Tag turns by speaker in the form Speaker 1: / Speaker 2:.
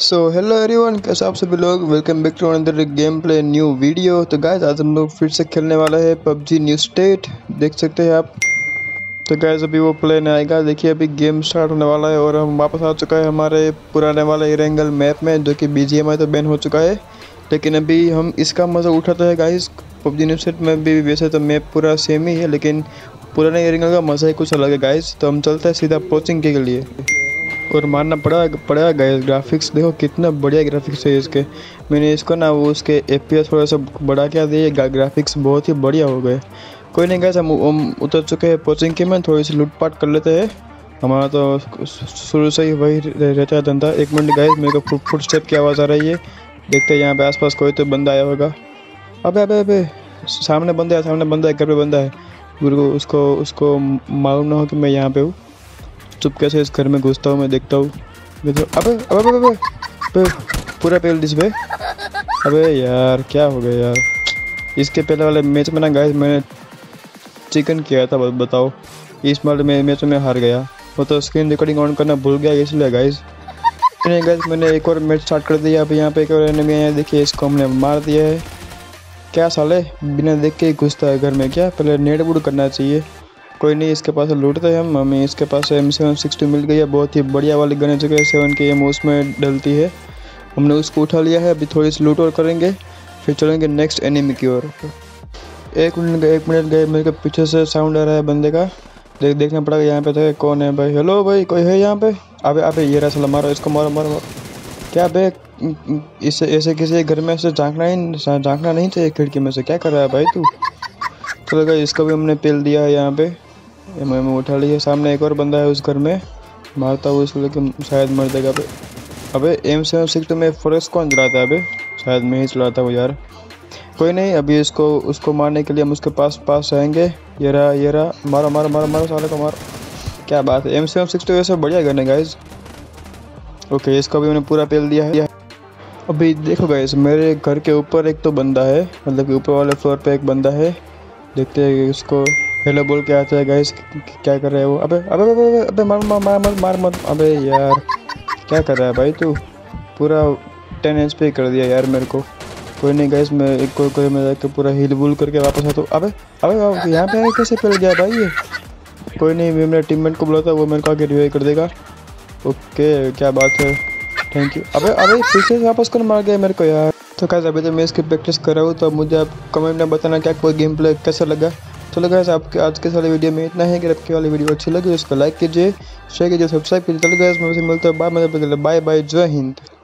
Speaker 1: So hello everyone, कैसे आप सभी लोग। Welcome back to another game play new video. तो गाइस आज हम लोग फिर से खेलने वाला है पबजी न्यू स्टेट। देख सकते हैं आप। तो गाइस अभी वो प्ले नहीं आएगा। देखिए अभी गेम स्टार्ट होने वाला है और हम वापस आ चुका है हमारे पुराने वाले इरेंगल मैप में, जो कि BGMI तो बैन हो चुका है। लेकिन अभी हम इसका मज़ा उठाते हैं गाइस। पबजी न्यू स्टेट में भी वैसे तो मैप पूरा सेम ही है, लेकिन पुराने इरेंगल का मज़ा ही कुछ अलग है गाइस। तो हम चलते हैं सीधा पोचिंग के लिए और मानना पड़ा गाइस। ग्राफिक्स देखो कितना बढ़िया ग्राफिक्स है इसके। मैंने इसको ना वो उसके FPS थोड़ा सा बढ़ा के दिए, ग्राफिक्स बहुत ही बढ़िया हो गए। कोई नहीं गाइस, हम उतर चुके हैं कोचिंग के में। थोड़ी सी लूटपाट कर लेते हैं। हमारा तो शुरू से ही वही रहता है धंधा। एक मिनट गाइस, मेरे को फुट स्टेप की आवाज़ आ रही है। देखते हैं यहाँ पे आसपास कोई तो बंदा आया होगा। अबे अबे अबे, सामने बंदा है, घर पे बंदा है। गुरु को उसको मालूम ना हो कि मैं यहाँ पे हूँ। चुपके से इस घर में घुसता हूँ, मैं देखता हूँ। अबे अबे अबे अबे, अबे पूरा पेल दिस बे। अबे यार क्या हो गया यार। इसके पहले वाले मैच में ना गाइस मैंने चिकन किया था, बताओ। इस वाले मैच में हार गया। वो तो स्क्रीन रिकॉर्डिंग ऑन करना भूल गया इसलिए गाइस। नहीं गाइस, मैंने एक और मैच स्टार्ट कर दिया। अब यहाँ पे एक और एनिमी है, देखिए इसको हमने मार दिया है। क्या साले बिना देख के ही घुसता है घर में। क्या पहले नेट बूट करना चाहिए। कोई नहीं, इसके पास लूटते हैं हम। हमें इसके पास M762 मिल गई है, बहुत ही बढ़िया वाली गन है, जो कि 7 की एम उसमें डलती है। हमने उसको उठा लिया है। अभी थोड़ी सी लूट और करेंगे, फिर चलेंगे नेक्स्ट एनिमी की ओर। एक मिनट गए, मेरे पीछे से साउंड आ रहा है बंदे का। देखना पड़ेगा यहाँ पे था कौन है भाई। हेलो भाई, कोई है यहाँ पे। अबे अबे ये रहा साला, मारो इसको, मारो मारो मारो। क्या बे, इससे ऐसे किसी घर में से झांकना नहीं चाहिए खिड़की में से। क्या कर रहा है भाई तू। चलो भाई, इसको भी हमने पेल दिया है यहाँ पे। मैं उठा लिया। सामने एक और बंदा है उस घर में, मारता हुआ उसको, लेकिन शायद मर देगा। अबे M762 में फॉरेस्ट कौन चलाता है। अबे शायद मैं ही चलाता हूँ यार। कोई नहीं, अभी उसको मारने के लिए हम उसके पास आएंगे। ये रहा, मारो मारो मारो मारो साले को मारो। क्या बात है, M762 वैसे बढ़िया गन है गाइज। ओके, इसको भी मैंने पूरा पेल दिया है। अभी देखो गाइज, मेरे घर के ऊपर एक तो बंदा है, मतलब कि ऊपर वाले फ्लोर पे एक बंदा है। देखते हैं इसको हेलो बोल के आता है गाइस। क्या कर रहा है वो। अबे अबे अबे अबे, अबे मार मत। अबे यार क्या कर रहा है भाई तू। पूरा 10 HP कर दिया यार मेरे को। कोई नहीं गाइस, मैं एक कोई में जाकर पूरा हिल बुल करके वापस आता हूँ। अबे अबे यहाँ पे कैसे फैल गया भाई ये। कोई नहीं, मैं मेरे टीममेट को बुलाता, वो मेरे को आगे रिवाइव कर देगा। ओके क्या बात है, थैंक यू। अबे पीछे से वापस कर मार गया मेरे को यार। तो गाइस अभी तो मैं इसकी प्रैक्टिस कर रहा हूँ, तो मुझे आप कमेंट में बताना क्या कोई गेम प्ले कैसा लगा। चलो गाइस, आपके आज के वाले वीडियो में इतना है। अगर आपकी वाली वीडियो अच्छी लगी तो इसको लाइक कीजिए, शेयर कीजिए, सब्सक्राइब कीजिए। चलो गाइस, मैं मिलता हूँ बाय बाय, जय हिंद।